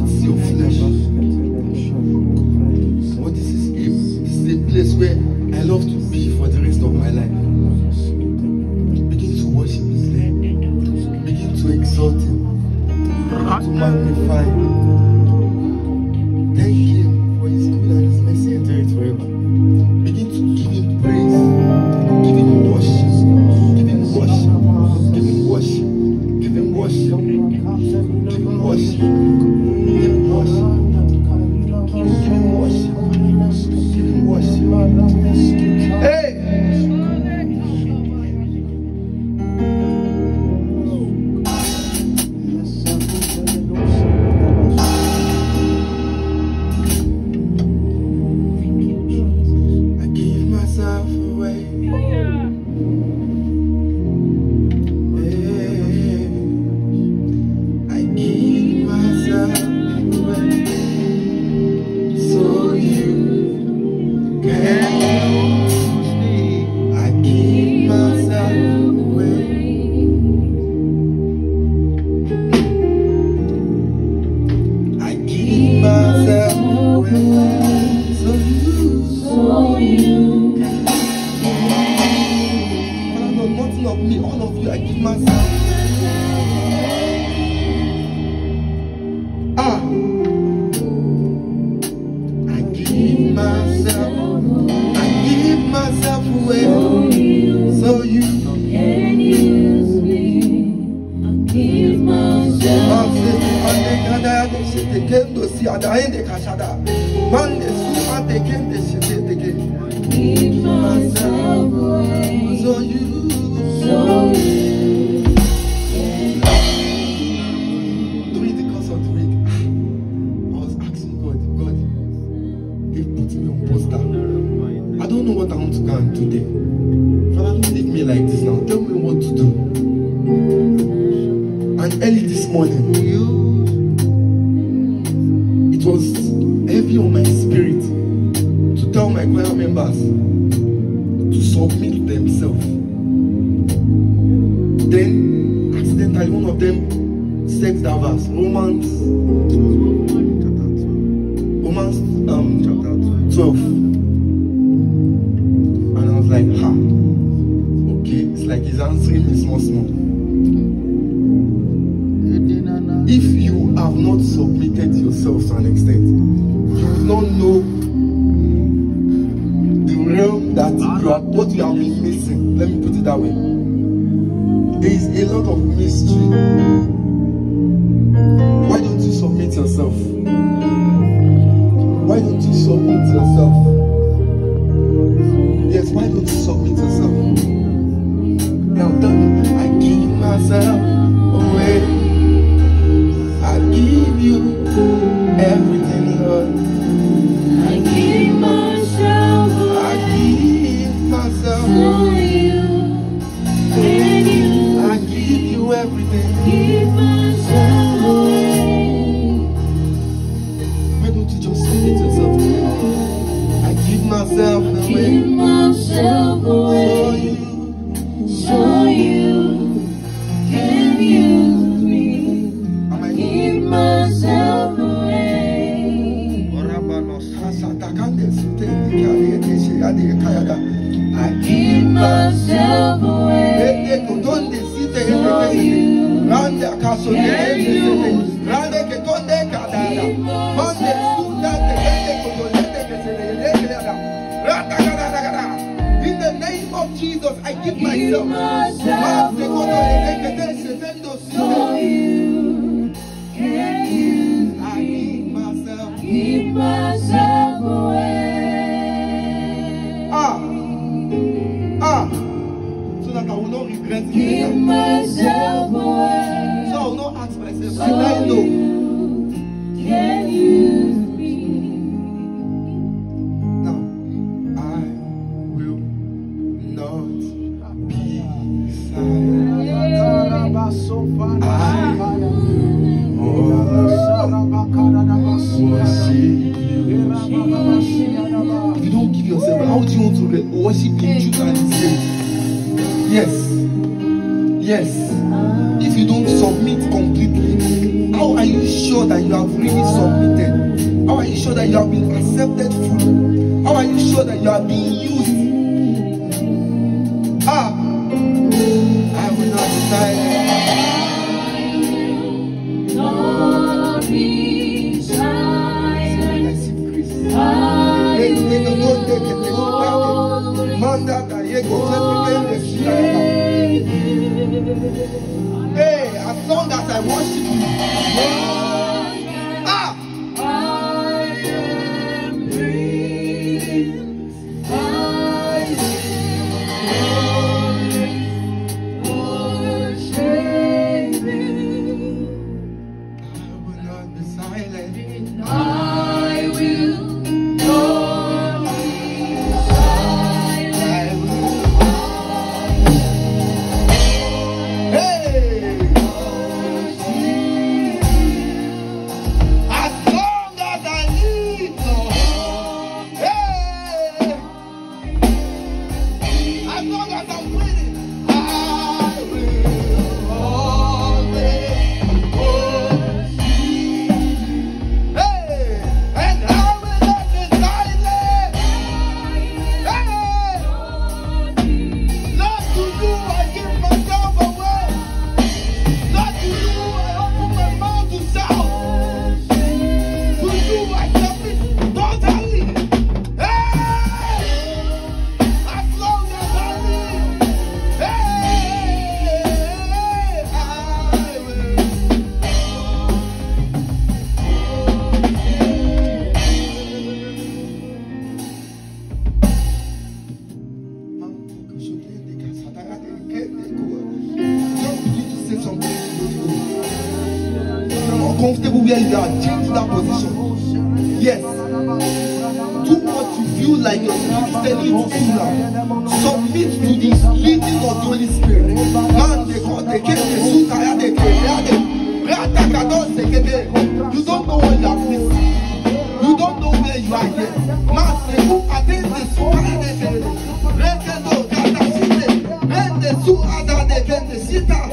feeds your flesh. But this is a place where I love to be for the rest of my life. Begin to worship His name. Begin to exalt Him. To magnify Him. Thank Him for His good and His mercy endureth forever. Begin to give Him praise. Give Him worship. Give Him worship. Give Him worship. Give Him worship. Give Him worship. Give Him worship. Give Him worship. Give Him worship. Hey! If you don't give yourself, how do you want to worship in truth and in faith? Yes. Yes. If you don't submit completely, how are you sure that you you have really submitted? How are you sure that you have been accepted fully? How are you sure that you are being used? I will not be silent. Not be silent. Hey, as long as I worship you. I am breathing. I will worship you. I will not be silent. I will not be silent. Hey! As long as I live, Lord. Hey! As long as I'm breathing, I will always worship. Hey! And I will not be silent. Hey! Lord, to you I give myself away. Lord, to you I open my mouth to shout. To you I submit totally. Hey! As long as I live, hey, I will. Just begin to say something. If you're not comfortable where you are, change that position. Yes. Do what you feel like your spirit is telling you to do now. Submit to the leading of the Holy Spirit. Man, they call, they came, they shoot, they came, you don't know what you are missing. You don't know where you are yet. Man, they who are this, they shoot, they came, they sit